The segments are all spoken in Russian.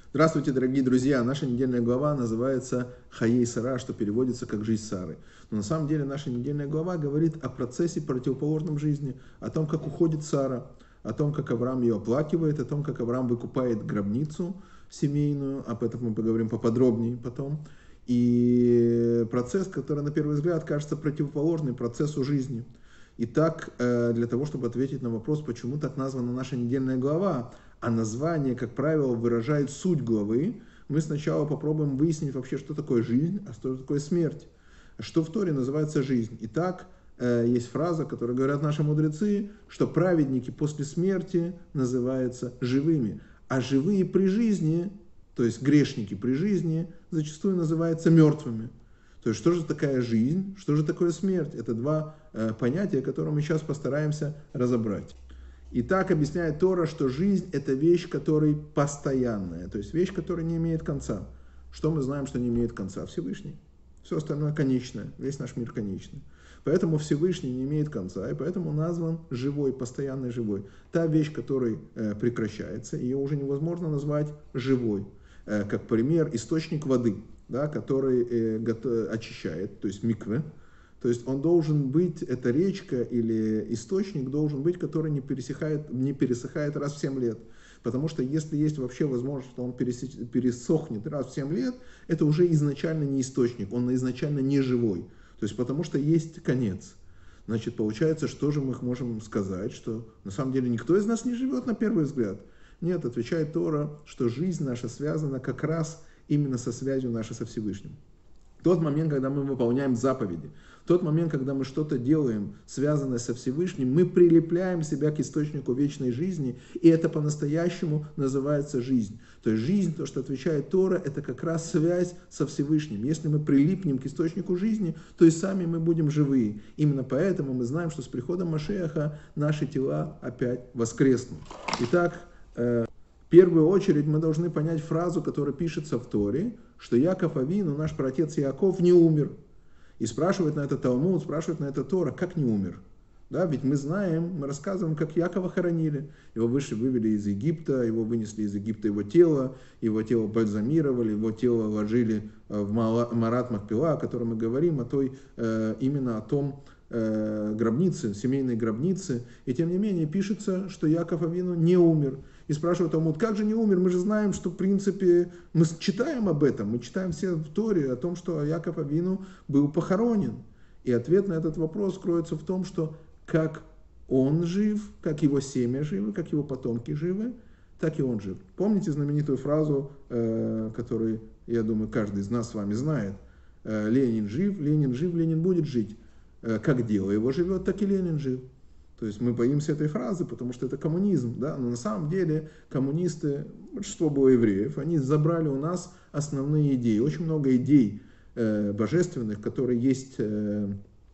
Здравствуйте, дорогие друзья! Наша недельная глава называется «Хаей Сара», что переводится как «Жизнь Сары». Но на самом деле наша недельная глава говорит о процессе противоположном жизни, о том, как уходит Сара, о том, как Авраам ее оплакивает, о том, как Авраам выкупает гробницу семейную, об этом мы поговорим поподробнее потом. И процесс, который на первый взгляд кажется противоположным процессу жизни. Итак, для того, чтобы ответить на вопрос, почему так названа наша недельная глава, а название, как правило, выражает суть главы, мы сначала попробуем выяснить вообще, что такое жизнь, а что такое смерть. Что в Торе называется жизнь. Итак, есть фраза, которую говорят наши мудрецы, что праведники после смерти называются живыми, а живые при жизни, то есть грешники при жизни, зачастую называются мертвыми. То есть, что же такая жизнь, что же такое смерть? Это два понятия, которые мы сейчас постараемся разобрать. И так объясняет Тора, что жизнь – это вещь, которая постоянная, то есть вещь, которая не имеет конца. Что мы знаем, что не имеет конца? Всевышний. Все остальное конечное, весь наш мир конечный. Поэтому Всевышний не имеет конца, и поэтому назван живой, постоянный живой. Та вещь, которая прекращается, ее уже невозможно назвать живой. Как пример, источник воды, да, который очищает, то есть микве. То есть он должен быть, эта речка или источник должен быть, который не пересыхает раз в 7 лет. Потому что если есть вообще возможность, что он пересохнет раз в 7 лет, это уже изначально не источник, он изначально не живой. То есть потому что есть конец. Значит, получается, что же мы можем сказать, что на самом деле никто из нас не живет на первый взгляд. Нет, отвечает Тора, что жизнь наша связана как раз именно со связью нашей со Всевышним. Тот момент, когда мы выполняем заповеди, тот момент, когда мы что-то делаем, связанное со Всевышним, мы прилепляем себя к источнику вечной жизни, и это по-настоящему называется жизнь. То есть жизнь, то, что отвечает Тора, это как раз связь со Всевышним. Если мы прилипнем к источнику жизни, то и сами мы будем живые. Именно поэтому мы знаем, что с приходом Машиаха наши тела опять воскреснут. Итак, в первую очередь мы должны понять фразу, которая пишется в Торе, что Яков Авину, наш праотец Яков, не умер. И спрашивает на это Талмуд, спрашивает на это Тора, как не умер? Да, ведь мы знаем, мы рассказываем, как Якова хоронили. Его вывели из Египта, его вынесли из Египта его тело бальзамировали, его тело ложили в Марат Махпила, о котором мы говорим, именно о том гробнице, семейной гробнице. И тем не менее пишется, что Яков Авину не умер. И спрашивают Талмуд, как же не умер? Мы же знаем, что в принципе мы читаем об этом, мы читаем все в Торе о том, что Яков Авину был похоронен. И ответ на этот вопрос кроется в том, что как он жив, как его семя живы, как его потомки живы, так и он жив. Помните знаменитую фразу, которую, я думаю, каждый из нас с вами знает? Ленин жив, Ленин будет жить. Как дело его живет, так и Ленин жив. То есть мы боимся этой фразы, потому что это коммунизм. Да? Но на самом деле коммунисты, большинство было евреев, они забрали у нас основные идеи. Очень много идей божественных, которые есть в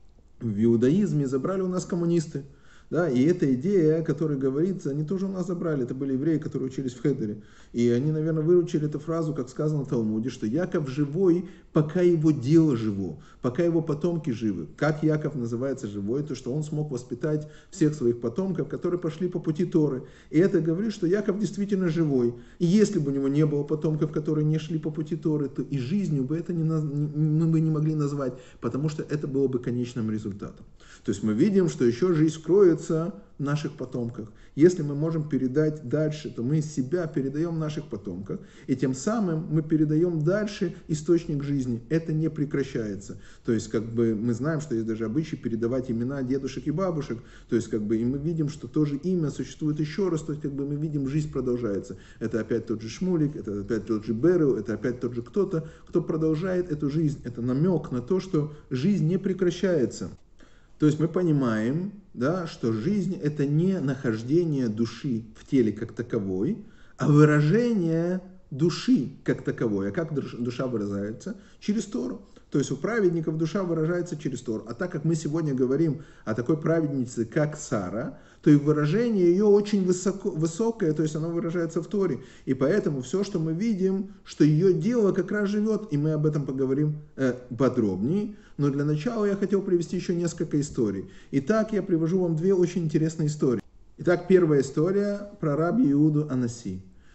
иудаизме, забрали у нас коммунисты. Да, и эта идея, о которой говорится, они тоже у нас забрали. Это были евреи, которые учились в Хедере. И они, наверное, выучили эту фразу, как сказано в Талмуде, что Яков живой, пока его дело живо, пока его потомки живы. Как Яков называется живой? То, что он смог воспитать всех своих потомков, которые пошли по пути Торы. И это говорит, что Яков действительно живой. И если бы у него не было потомков, которые не шли по пути Торы, то и жизнью бы это мы бы не могли назвать, потому что это было бы конечным результатом. То есть мы видим, что еще жизнь кроется в наших потомках. Если мы можем передать дальше, то мы себя передаем в наших потомках, и тем самым мы передаем дальше источник жизни. Это не прекращается. То есть мы знаем, что есть даже обычай передавать имена дедушек и бабушек. То есть и мы видим, что тоже имя существует еще раз. То есть мы видим, жизнь продолжается. Это опять тот же Шмулик, это опять тот же Беру, это опять тот же кто-то, кто продолжает эту жизнь. Это намек на то, что жизнь не прекращается. То есть мы понимаем, да, что жизнь это не нахождение души в теле как таковой, а выражение души как таковой. А как душа выражается? Через Тору. То есть у праведников душа выражается через Тору. А так как мы сегодня говорим о такой праведнице, как Сара, то и выражение ее очень высокое, то есть оно выражается в Торе. И поэтому все, что мы видим, что ее дело как раз живет, и мы об этом поговорим подробнее. Но для начала я хотел привести еще несколько историй. Итак, я привожу вам две очень интересные истории. Итак, первая история про раби Иуду Анаси.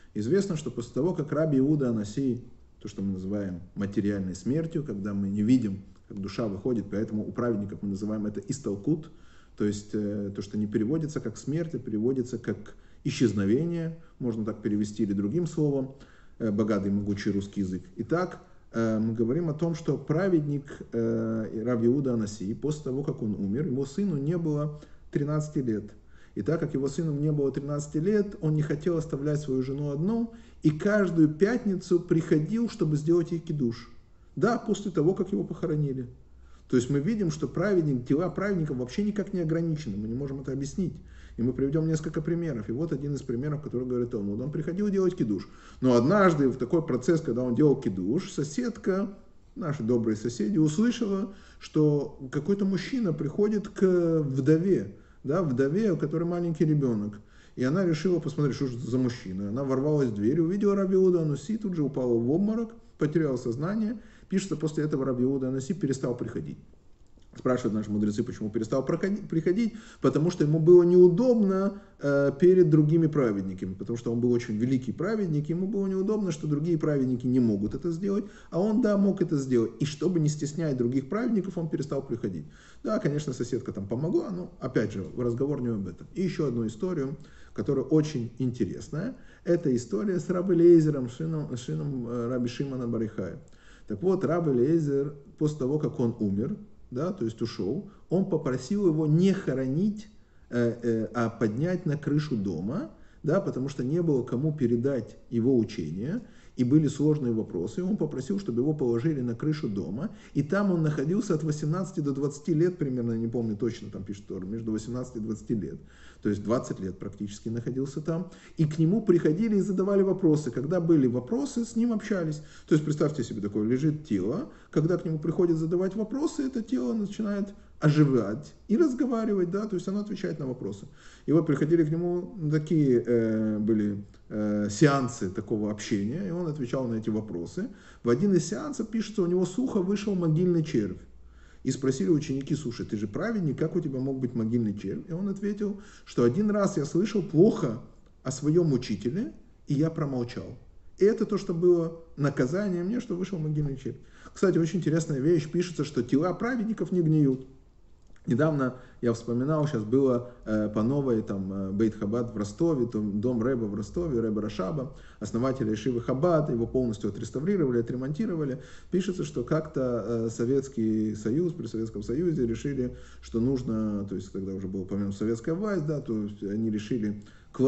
Известно, что после того, как Раби Иуда Анаси, то, что мы называем материальной смертью, когда мы не видим, как душа выходит, поэтому у праведников мы называем это исталкут, то есть то, что не переводится как смерть, а переводится как исчезновение, можно так перевести или другим словом, богатый могучий русский язык. Итак, мы говорим о том, что праведник Рав Иуда Анаси, после того, как он умер, его сыну не было 13 лет. И так как его сыну не было 13 лет, он не хотел оставлять свою жену одну, и каждую пятницу приходил, чтобы сделать ей кидуш. Да, после того, как его похоронили. То есть мы видим, что дела праведников вообще никак не ограничены, мы не можем это объяснить. И мы приведем несколько примеров. И вот один из примеров, который говорит Талмуд. Он приходил делать кидуш. Но однажды в такой процесс, когда он делал кидуш, соседка, наши добрые соседи, услышала, что какой-то мужчина приходит к вдове, да, вдове, у которой маленький ребенок. И она решила посмотреть, что же это за мужчина. Она ворвалась в дверь, увидела Рав Иуда Анаси, тут же упала в обморок, потеряла сознание. Пишется, после этого Рав Иуда Анаси перестал приходить. Спрашивают наши мудрецы, почему перестал приходить, потому что ему было неудобно перед другими праведниками, потому что он был очень великий праведник, ему было неудобно, что другие праведники не могут это сделать, а он, да, мог это сделать. И чтобы не стеснять других праведников, он перестал приходить. Да, конечно, соседка там помогла, но, опять же, разговор не об этом. И еще одну историю, которая очень интересная, это история с Раби Элиэзером, сыном Раби Шимона бар Йохая. Так вот, Раби Элиэзер, после того, как он умер, да, то есть ушел, он попросил его не хоронить, а поднять на крышу дома, да, потому что не было кому передать его учение, и были сложные вопросы, и он попросил, чтобы его положили на крышу дома, и там он находился от 18 до 20 лет, примерно, не помню точно, там пишет Тора, между 18 и 20 лет, то есть 20 лет практически находился там, и к нему приходили и задавали вопросы, когда были вопросы, с ним общались, то есть представьте себе, такое лежит тело, когда к нему приходят задавать вопросы, это тело начинает оживать и разговаривать, да, то есть оно отвечает на вопросы. И вот приходили к нему такие были сеансы такого общения, и он отвечал на эти вопросы. В один из сеансов пишется, у него с уха вышел могильный червь. И спросили ученики, слушай, ты же праведник, как у тебя мог быть могильный червь? И он ответил, что один раз я слышал плохо о своем учителе, и я промолчал. И это то, что было наказание мне, что вышел могильный червь. Кстати, очень интересная вещь, пишется, что тела праведников не гниют. Недавно я вспоминал, сейчас было по новой там Бейт Хабад в Ростове, дом Рэба в Ростове, Рэба Рашаба, основателя Ешивы Хабад, его полностью отреставрировали, отремонтировали. Пишется, что как-то Советский Союз, при Советском Союзе решили, что нужно, то есть когда уже была упомянута советская власть, да, то есть они решили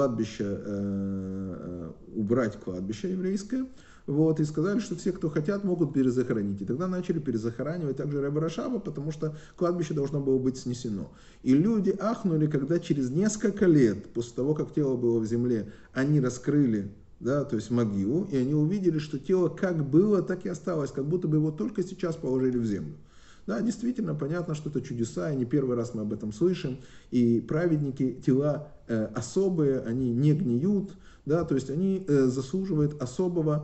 кладбище, убрать кладбище еврейское. Вот, и сказали, что все, кто хотят, могут перезахоронить. И тогда начали перезахоранивать также Рэба Рашаба, потому что кладбище должно было быть снесено. И люди ахнули, когда через несколько лет, после того, как тело было в земле, они раскрыли, да, то есть могилу, и они увидели, что тело как было, так и осталось, как будто бы его только сейчас положили в землю. Да, действительно, понятно, что это чудеса, и не первый раз мы об этом слышим. И праведники, тела особые, они не гниют, да, то есть они заслуживают особого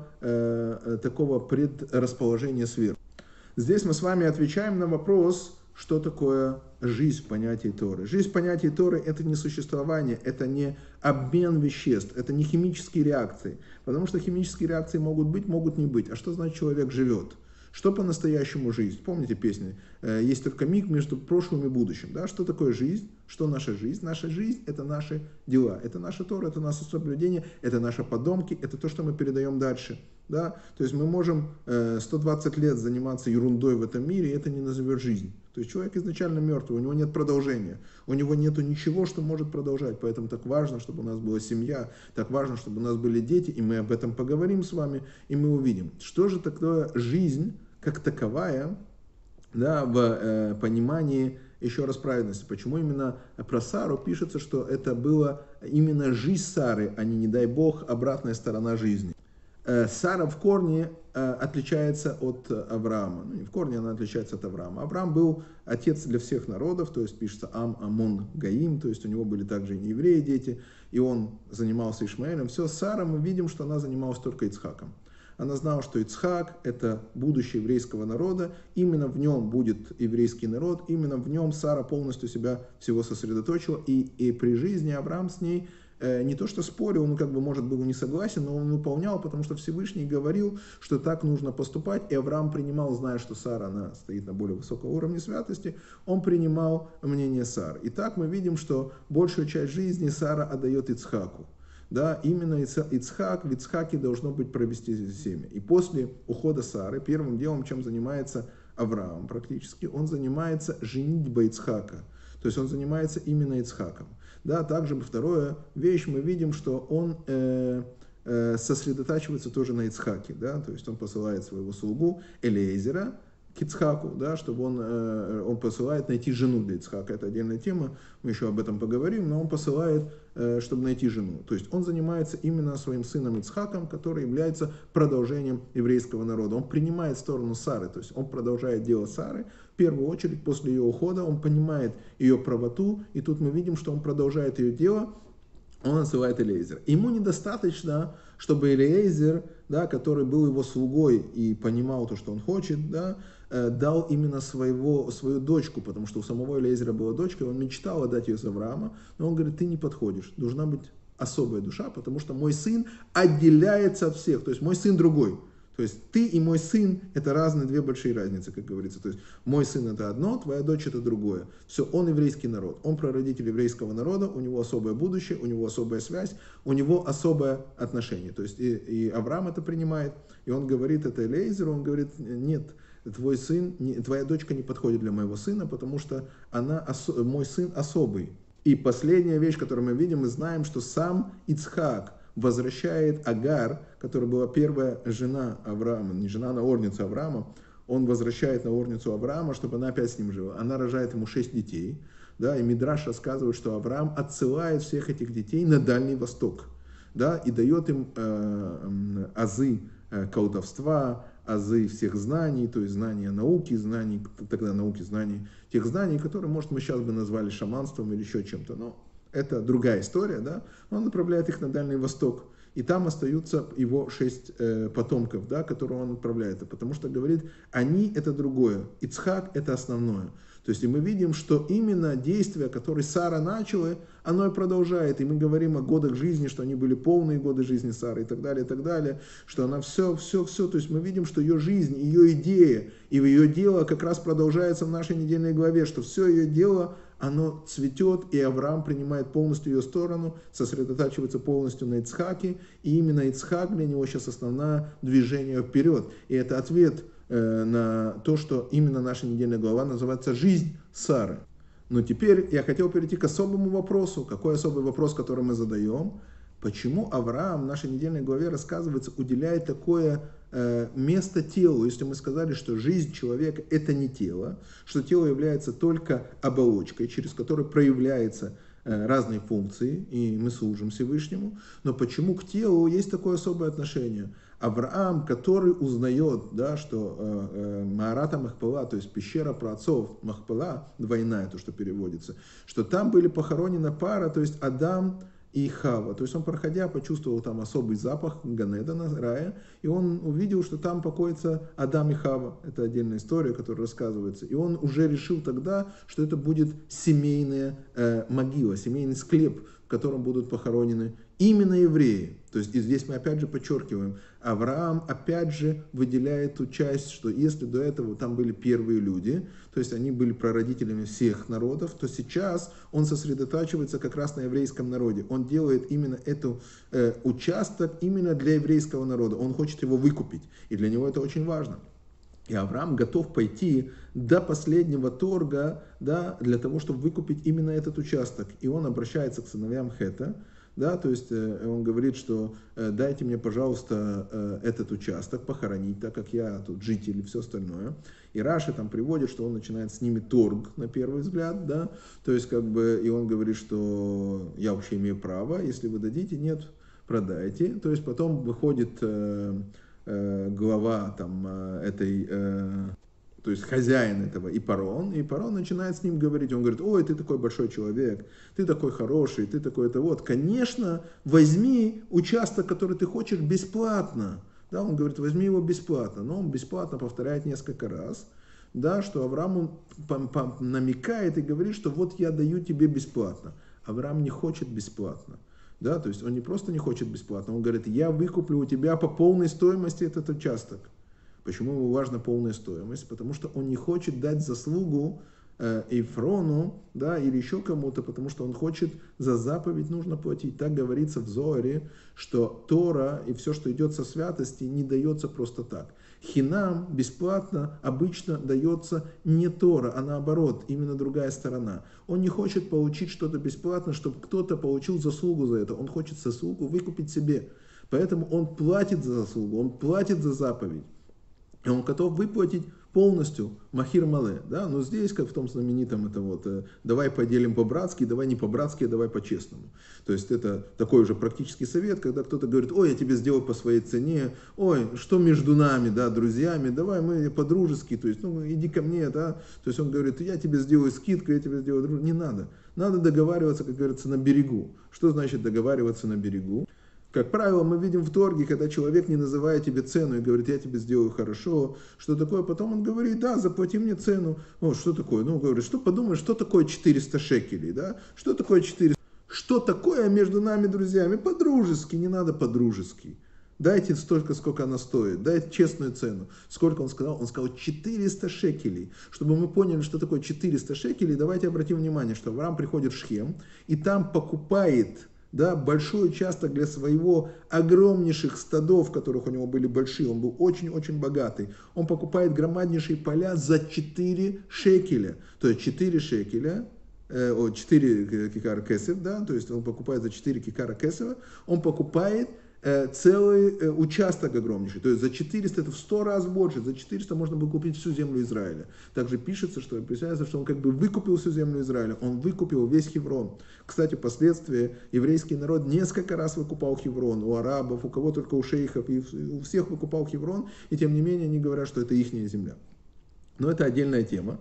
такого предрасположения сверху. Здесь мы с вами отвечаем на вопрос, что такое жизнь в понятии Торы. Жизнь в понятии Торы – это не существование, это не обмен веществ, это не химические реакции. Потому что химические реакции могут быть, могут не быть. А что значит человек живет? Что по-настоящему жизнь? Помните песни? Есть только миг между прошлым и будущим. Да? Что такое жизнь? Что наша жизнь? Наша жизнь – это наши дела. Это наша Тора, это наше соблюдение, это наши потомки, это то, что мы передаем дальше. Да? То есть мы можем 120 лет заниматься ерундой в этом мире, и это не назовет жизнь. То есть человек изначально мертвый, у него нет продолжения, у него нет ничего, что может продолжать. Поэтому так важно, чтобы у нас была семья, так важно, чтобы у нас были дети, и мы об этом поговорим с вами, и мы увидим, что же такое жизнь как таковая, да, в понимании, еще раз, праведности. Почему именно про Сару пишется, что это была именно жизнь Сары, а не дай Бог, обратная сторона жизни. Сара в корне отличается от Авраама. Ну, не в корне, она отличается от Авраама. Авраам был отец для всех народов, то есть пишется Амон, Гаим, то есть у него были также и неевреи дети, и он занимался Ишмаэлем. Все, Сара, мы видим, что она занималась только Ицхаком. Она знала, что Ицхак – это будущее еврейского народа, именно в нем будет еврейский народ, именно в нем Сара полностью себя всего сосредоточила, и при жизни Авраам с ней не то что спорил, он как бы, может, был не согласен, но он выполнял, потому что Всевышний говорил, что так нужно поступать, и Авраам принимал, зная, что Сара, она стоит на более высоком уровне святости, он принимал мнение Сары. И так мы видим, что большую часть жизни Сара отдает Ицхаку. Да, именно Ицхак, в Ицхаке должно быть провести семя. И после ухода Сары, первым делом, чем занимается Авраам практически, он занимается женитьбой Ицхака. То есть он занимается именно Ицхаком. Да, также вторая вещь, мы видим, что он сосредотачивается тоже на Ицхаке. Да, то есть он посылает своего слугу Элиэзера к Ицхаку, да, чтобы он посылает найти жену для Ицхака. Это отдельная тема, мы еще об этом поговорим, но он посылает, чтобы найти жену. То есть он занимается именно своим сыном Ицхаком, который является продолжением еврейского народа. Он принимает сторону Сары, то есть он продолжает дело Сары. В первую очередь, после ее ухода, он понимает ее правоту, и тут мы видим, что он продолжает ее дело, он называет Элиэзера. Ему недостаточно, чтобы Элиэзер, да, который был его слугой и понимал то, что он хочет, да, дал именно свою дочку, потому что у самого Элиэзера была дочка, и он мечтал отдать ее за Авраама, но он говорит, ты не подходишь, должна быть особая душа, потому что мой сын отделяется от всех, то есть мой сын другой. То есть ты и мой сын – это разные, две большие разницы, как говорится. То есть мой сын – это одно, твоя дочь – это другое. Все, он еврейский народ, он прародитель еврейского народа, у него особое будущее, у него особая связь, у него особое отношение. То есть и Авраам это принимает, и он говорит это Элиэзеру, он говорит, нет, твой сын, твоя дочка не подходит для моего сына, потому что мой сын особый. И последняя вещь, которую мы видим, мы знаем, что сам Ицхак возвращает Агар, которая была первая жена Авраама, не жена, а наложница Авраама, он возвращает наложницу Авраама, чтобы она опять с ним жила. Она рожает ему 6 детей, да, и Мидраш рассказывает, что Авраам отсылает всех этих детей на Дальний Восток, да, и дает им азы колдовства, азы всех знаний, то есть знания науки, знаний, тогда науки, знаний, тех знаний, которые, может, мы сейчас бы назвали шаманством или еще чем-то, но это другая история, да, он направляет их на Дальний Восток, и там остаются его 6 потомков, да, которые он отправляет, потому что говорит, они это другое, Ицхак это основное. То есть и мы видим, что именно действия, которые Сара начала, оно и продолжает. И мы говорим о годах жизни, что они были полные годы жизни Сары и так далее, что она все. То есть мы видим, что ее жизнь, ее идея и ее дело как раз продолжается в нашей недельной главе, что все ее дело, оно цветет, и Авраам принимает полностью ее сторону, сосредотачивается полностью на Ицхаке, и именно Ицхак для него сейчас основное движение вперед. И это ответ на то, что именно наша недельная глава называется «Жизнь Сары». Но теперь я хотел перейти к особому вопросу. Какой особый вопрос, который мы задаем? Почему Авраам в нашей недельной главе рассказывается, уделяет такое место телу, если мы сказали, что жизнь человека – это не тело, что тело является только оболочкой, через которую проявляются разные функции, и мы служим Всевышнему. Но почему к телу есть такое особое отношение? Авраам, который узнает, да, что Маарата Махпела, то есть пещера праотцов Махпела, двойная, то, что переводится, что там были похоронены пара, то есть Адам и Хава. То есть он, проходя, почувствовал там особый запах Ганедана, рая, и он увидел, что там покоятся Адам и Хава. Это отдельная история, которая рассказывается. И он уже решил тогда, что это будет семейная могила, семейный склеп, в котором будут похоронены именно евреи. То есть и здесь мы опять же подчеркиваем, Авраам опять же выделяет ту часть, что если до этого там были первые люди, то есть они были прародителями всех народов, то сейчас он сосредотачивается как раз на еврейском народе. Он делает именно этот участок именно для еврейского народа. Он хочет его выкупить. И для него это очень важно. И Авраам готов пойти до последнего торга, да, для того, чтобы выкупить именно этот участок. И он обращается к сыновьям Хета, да, то есть он говорит, что дайте мне, пожалуйста, этот участок похоронить, так как я тут житель и все остальное. И Раши там приводит, что он начинает с ними торг на первый взгляд, да, то есть как бы, и он говорит, что я вообще имею право, если вы дадите, нет, продайте. То есть потом выходит глава там этой, то есть хозяин этого, и Парон начинает с ним говорить, он говорит, ой, ты такой большой человек, ты такой хороший, ты такой-то вот, конечно, возьми участок, который ты хочешь, бесплатно, да, он говорит, возьми его бесплатно, но он бесплатно повторяет несколько раз, да, что Авраам намекает и говорит, что вот я даю тебе бесплатно. Авраам не хочет бесплатно. Да, то есть он не просто не хочет бесплатно, он говорит, я выкуплю у тебя по полной стоимости этот участок. Почему ему важна полная стоимость? Потому что он не хочет дать заслугу Эйфрону, да, или еще кому-то, потому что он хочет, за заповедь нужно платить. Так говорится в Зоаре, что Тора и все, что идет со святости, не дается просто так. Хинам бесплатно обычно дается не Тора, а наоборот, именно другая сторона. Он не хочет получить что-то бесплатно, чтобы кто-то получил заслугу за это. Он хочет заслугу выкупить себе. Поэтому он платит за заслугу, он платит за заповедь. И он готов выплатить полностью махир мале, да, но здесь, как в том знаменитом, это вот, давай поделим по-братски, давай не по-братски, а давай по-честному. То есть это такой уже практический совет, когда кто-то говорит, ой, я тебе сделаю по своей цене, ой, что между нами, да, друзьями, давай мы по-дружески, то есть, ну, иди ко мне, да, то есть он говорит, я тебе сделаю скидку, я тебе сделаю дружбу, не надо. Надо договариваться, как говорится, на берегу. Что значит договариваться на берегу? Как правило, мы видим в торге, когда человек не называет тебе цену и говорит, я тебе сделаю хорошо, что такое, потом он говорит, да, заплати мне цену. О, что такое? Ну, говорит, что подумаешь, что такое 400 шекелей, да? Что такое 400? Что такое между нами, друзьями? По-дружески, не надо по-дружески. Дайте столько, сколько она стоит, дайте честную цену. Сколько он сказал? Он сказал 400 шекелей. Чтобы мы поняли, что такое 400 шекелей, давайте обратим внимание, что Авраам приходит в Шхем и там покупает, да, большой участок для своего огромнейших стадов, которых у него были большие, он был очень-очень богатый. Он покупает громаднейшие поля за 4 шекеля. То есть 4 шекеля, 4 кикара кесев, да, то есть он покупает за 4 кикара кесева, он покупает целый участок огромнейший. То есть за 400, это в 100 раз больше, за 400 можно было купить всю землю Израиля. Также пишется, что представляется, что он как бы выкупил всю землю Израиля, он выкупил весь Хеврон. Кстати, впоследствии еврейский народ несколько раз выкупал Хеврон, у арабов, у кого только у шейхов, и у всех выкупал Хеврон, и тем не менее они говорят, что это их земля. Но это отдельная тема.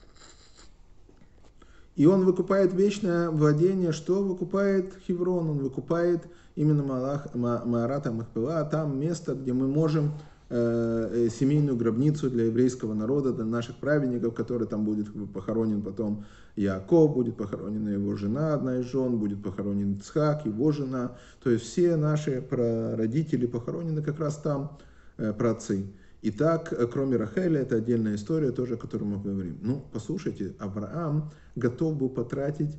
И он выкупает вечное владение, что выкупает Хеврон, он выкупает именно Маарата Махпела, там место, где мы можем семейную гробницу для еврейского народа, для наших праведников, который там будет похоронен потом Яаков, будет похоронена его жена, одна из жен, будет похоронен Ицхак, его жена, то есть все наши прародители похоронены как раз там, праотцы. Итак, кроме Рахеля, это отдельная история, тоже, о которой мы говорим. Ну, послушайте, Авраам готов был потратить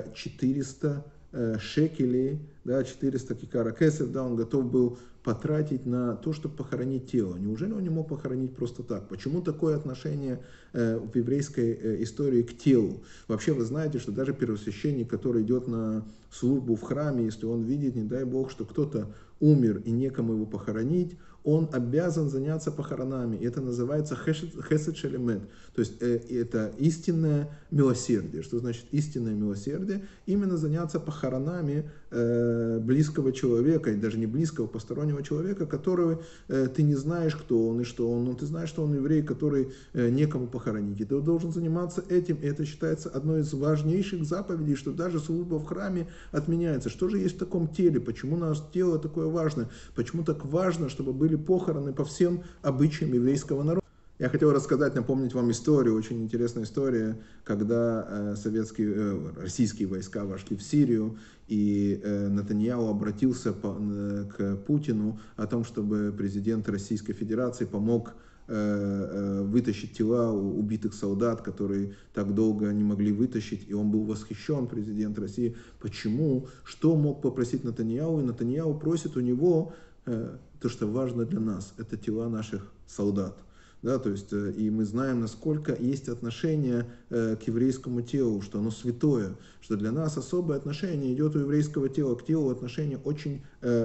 400 шекелей, да, 400 кикара кесев, да, он готов был потратить на то, чтобы похоронить тело. Неужели он не мог похоронить просто так? Почему такое отношение в еврейской истории к телу? Вообще вы знаете, что даже первосвященник, который идет на службу в храме, если он видит, не дай Бог, что кто-то умер и некому его похоронить, он обязан заняться похоронами. Это называется хесед шелемет. То есть это истинное милосердие. Что значит истинное милосердие? Именно заняться похоронами близкого человека, и даже не близкого, постороннего человека, которого ты не знаешь, кто он и что он, но ты знаешь, что он еврей, который некому похоронить. И ты должен заниматься этим. И это считается одной из важнейших заповедей, что даже служба в храме отменяется. Что же есть в таком теле? Почему наше тело такое важное? Почему так важно, чтобы были похороны по всем обычаям еврейского народа? Я хотел рассказать, напомнить вам историю, очень интересная история, когда российские войска вошли в Сирию, и Нетаньяху обратился к Путину о том, чтобы президент Российской Федерации помог вытащить тела убитых солдат, которые так долго не могли вытащить, и он был восхищен, президент России. Почему? Что мог попросить Нетаньяху? И Нетаньяху просит у него то, что важно для нас, это тела наших солдат. Да, то есть, и мы знаем, насколько есть отношение к еврейскому телу, что оно святое, что для нас особое отношение идет у еврейского тела к телу, отношение очень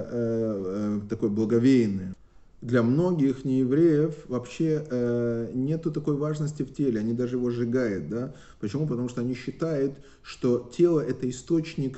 такое благовейное. Для многих неевреев вообще нету такой важности в теле, они даже его сжигают. Да? Почему? Потому что они считают, что тело это источник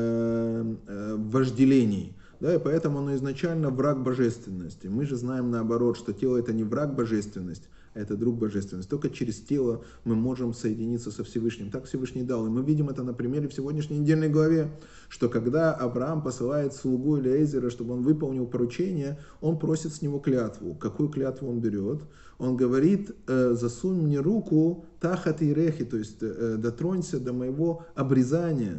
вожделений. Да, и поэтому оно изначально враг божественности. Мы же знаем наоборот, что тело это не враг божественности, а это друг божественности. Только через тело мы можем соединиться со Всевышним. Так Всевышний дал. И мы видим это на примере в сегодняшней недельной главе, что когда Авраам посылает слугу Элиэзера, чтобы он выполнил поручение, он просит с него клятву. Какую клятву он берет? Он говорит, засунь мне руку тахат ирехи, то есть дотронься до моего обрезания.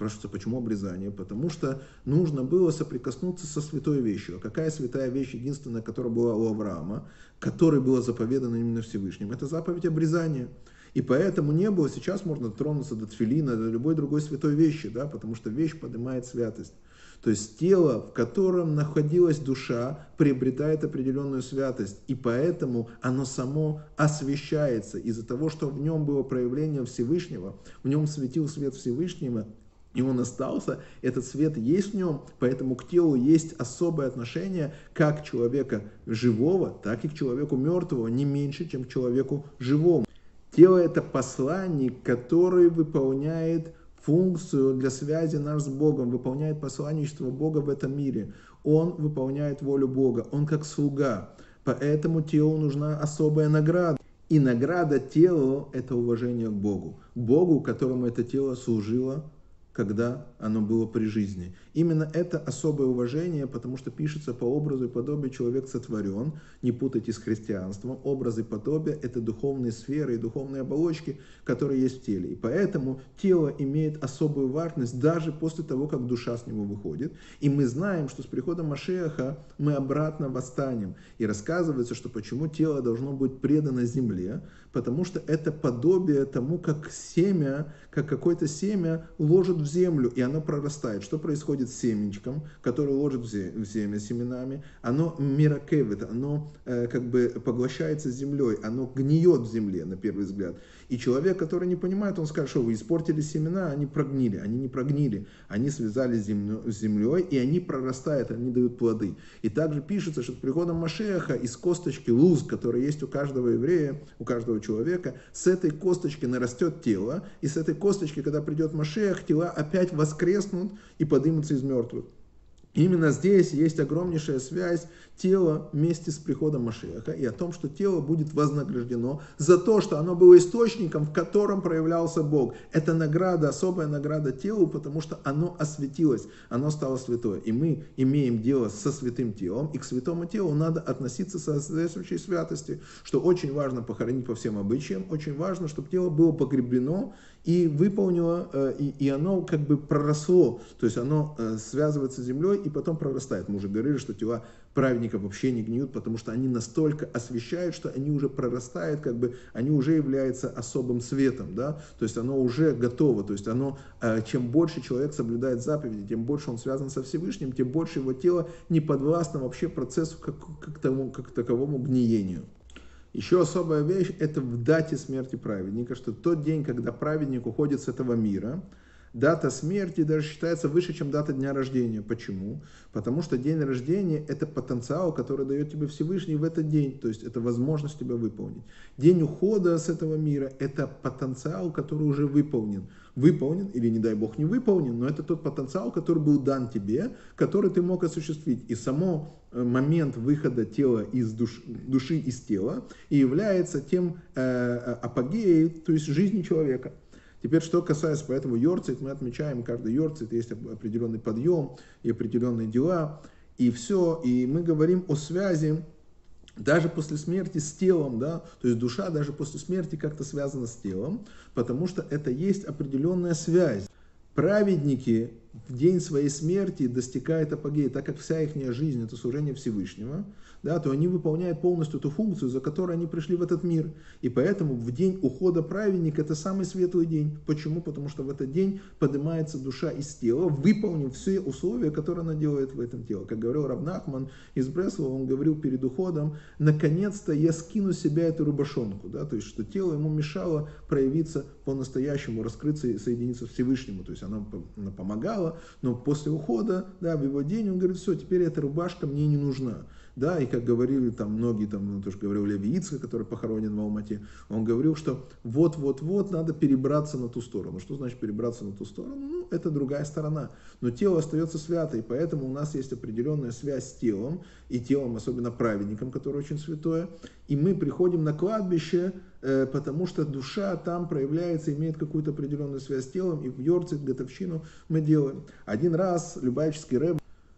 Спрашивается, почему обрезание? Потому что нужно было соприкоснуться со святой вещью. А какая святая вещь, единственная, которая была у Авраама, которой было заповедано именно Всевышним? Это заповедь обрезания. И поэтому не было, сейчас можно тронуться до тфилина, до любой другой святой вещи, да, потому что вещь поднимает святость. То есть тело, в котором находилась душа, приобретает определенную святость, и поэтому оно само освящается из-за того, что в нем было проявление Всевышнего, в нем светил свет Всевышнего, и он остался, этот свет есть в нем, поэтому к телу есть особое отношение как человека живого, так и к человеку мертвого, не меньше, чем к человеку живому. Тело – это посланник, который выполняет функцию для связи нас с Богом, выполняет посланничество Бога в этом мире. Он выполняет волю Бога, он как слуга. Поэтому телу нужна особая награда. И награда телу – это уважение к Богу, которому это тело служило, когда оно было при жизни. Именно это особое уважение, потому что пишется по образу и подобию человек сотворен, не путайте с христианством. Образ и подобие – это духовные сферы и духовные оболочки, которые есть в теле. И поэтому тело имеет особую важность даже после того, как душа с него выходит. И мы знаем, что с приходом Машиаха мы обратно восстанем. И рассказывается, что почему тело должно быть предано земле, потому что это подобие тому, как семя, как какое-то семя ложит в землю, и оно прорастает. Что происходит с семечком, который ложит в землю семенами? Оно миракевит, оно как бы поглощается землей, оно гниет в земле, на первый взгляд. И человек, который не понимает, он скажет, что вы испортили семена, они прогнили. Они не прогнили, они связались с землей, и они прорастают, они дают плоды. И также пишется, что с приходом Машиаха из косточки луз, которая есть у каждого еврея, у каждого человека, с этой косточки нарастет тело, и с этой косточки, когда придет Машиах, тела опять воскреснут и поднимутся из мертвых. Именно здесь есть огромнейшая связь тела вместе с приходом Машиаха и о том, что тело будет вознаграждено за то, что оно было источником, в котором проявлялся Бог. Это награда, особая награда телу, потому что оно осветилось, оно стало святое. И мы имеем дело со святым телом, и к святому телу надо относиться со соответствующей святости, что очень важно похоронить по всем обычаям, очень важно, чтобы тело было погребено и выполнило, и оно как бы проросло, то есть оно связывается с землей и потом прорастает. Мы уже говорили, что тела праведников вообще не гниют, потому что они настолько освещают, что они уже прорастают, как бы они уже являются особым светом, да, то есть оно уже готово, то есть оно, чем больше человек соблюдает заповеди, тем больше он связан со Всевышним, тем больше его тело не подвластно вообще процессу как таковому гниению. Еще особая вещь – это в дате смерти праведника, что тот день, когда праведник уходит с этого мира, дата смерти даже считается выше, чем дата дня рождения. Почему? Потому что день рождения – это потенциал, который дает тебе Всевышний в этот день, то есть это возможность тебя выполнить. День ухода с этого мира – это потенциал, который уже выполнен. Выполнен или, не дай Бог, не выполнен, но это тот потенциал, который был дан тебе, который ты мог осуществить. И само момент выхода тела из души из тела и является тем апогеей, то есть жизни человека. Теперь, что касается, поэтому йорцит, мы отмечаем, каждый йорцит, есть определенный подъем и определенные дела, и все, и мы говорим о связи даже после смерти с телом, да, то есть душа даже после смерти как-то связана с телом, потому что это есть определенная связь. Праведники в день своей смерти достигают апогея, так как вся их жизнь это служение Всевышнего, да, то они выполняют полностью ту функцию, за которой они пришли в этот мир. И поэтому в день ухода праведника это самый светлый день. Почему? Потому что в этот день поднимается душа из тела, выполнив все условия, которые она делает в этом теле. Как говорил Рав Нахман из Бреслова, он говорил перед уходом: наконец-то я скину с себя эту рубашонку, да, то есть что тело ему мешало проявиться по-настоящему, раскрыться и соединиться с Всевышнему. То есть она помогала, но после ухода, да, в его день он говорит: все, теперь эта рубашка мне не нужна. Да, и как говорили там многие, там, тоже говорил Леви Ицхак, который похоронен в Алмате, он говорил, что вот-вот-вот надо перебраться на ту сторону. Что значит перебраться на ту сторону? Ну, это другая сторона. Но тело остается свято, и поэтому у нас есть определенная связь с телом, и телом, особенно праведником, который очень святое. И мы приходим на кладбище, потому что душа там проявляется, имеет какую-то определенную связь с телом, и в йорцит, готовщину мы делаем. Один раз любавический рэб,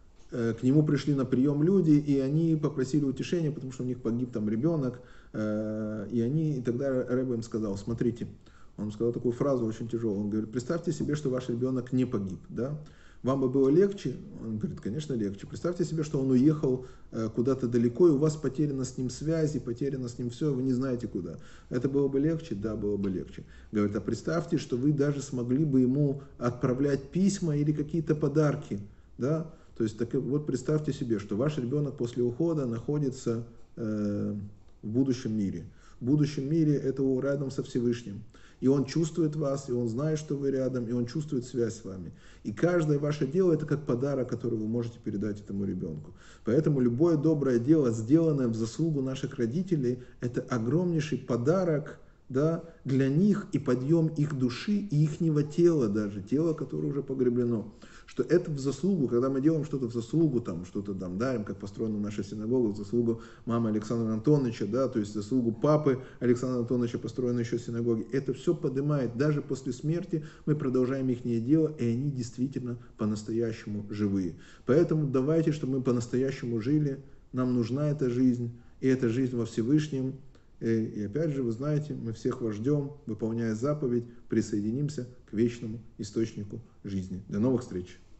к нему пришли на прием люди, и они попросили утешения, потому что у них погиб там ребенок, и тогда Рэбе им сказал: смотрите, Он сказал такую фразу очень тяжелую. Он говорит, представьте себе, что ваш ребенок не погиб, да? Вам бы было легче? Он говорит, конечно, легче. Представьте себе, что он уехал куда-то далеко, и у вас потеряна с ним связь, и потеряно с ним все, вы не знаете куда. Это было бы легче? Да, было бы легче. Говорит, а представьте, что вы даже смогли бы ему отправлять письма или какие-то подарки, да? То есть, так вот представьте себе, что ваш ребенок после ухода находится в будущем мире. В будущем мире это рядом со Всевышним. И он чувствует вас, и он знает, что вы рядом, и он чувствует связь с вами. И каждое ваше дело это как подарок, который вы можете передать этому ребенку. Поэтому любое доброе дело, сделанное в заслугу наших родителей, это огромнейший подарок, да, для них и подъем их души и ихнего тела даже, тела, которое уже погребено. Что это в заслугу, когда мы делаем что-то в заслугу, там, что-то там дарим, как построена наша синагога, в заслугу мамы Александра Антоновича, да, то есть в заслугу папы Александра Антоновича построена еще синагоги. Это все поднимает, даже после смерти мы продолжаем их дело, и они действительно по-настоящему живые. Поэтому давайте, чтобы мы по-настоящему жили, нам нужна эта жизнь, и эта жизнь во Всевышнем. И опять же, вы знаете, мы всех вас ждем, выполняя заповедь, присоединимся к вечному источнику жизни. До новых встреч!